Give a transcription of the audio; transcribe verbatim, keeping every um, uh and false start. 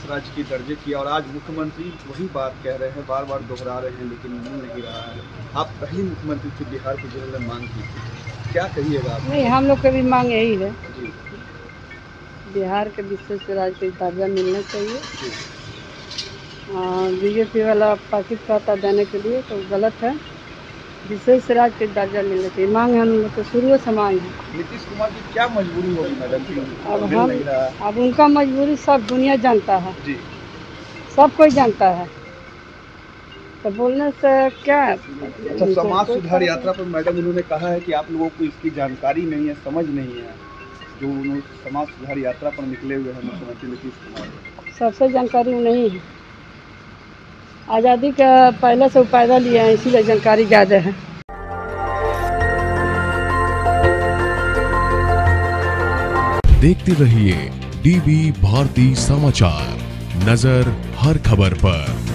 विशेष राज्य की दर्जे किया और आज मुख्यमंत्री वही बात कह रहे हैं, बार बार दोहरा रहे हैं, लेकिन मिल नहीं रहा है। आप पहली मुख्यमंत्री थे बिहार की जिन्होंने मांग की थी, क्या कहिएगा आप? नहीं, हम लोग की भी मांग यही है, जी बिहार के विशेष राज्य का दर्जा मिलना चाहिए। जी बीजेपी वाला पाकिट कहता देने के लिए तो गलत है, विशेष राज्य के दर्जा मिलना चाहिए। मांग हम लोग तो शुरू से मांग है। नीतीश कुमार की क्या मजबूरी होगी मैडम की अब मिल हम नहीं रहा है? अब उनका मजबूरी सब दुनिया जानता है, जी सब कोई जानता है, तो बोलने से क्या। अच्छा, समाज सुधार यात्रा पर मैडम उन्होंने कहा है कि आप लोगों को इसकी जानकारी नहीं है, समझ नहीं है। जो उन्होंने समाज सुधार यात्रा पर निकले हुए हैं मुख्यमंत्री नीतीश कुमार, सबसे जानकारी नहीं है। आज़ादी का पहले से पैदल लिए हैं, इसीलिए जानकारी ज़्यादा है। देखते रहिए डीबी भारती समाचार, नजर हर खबर पर।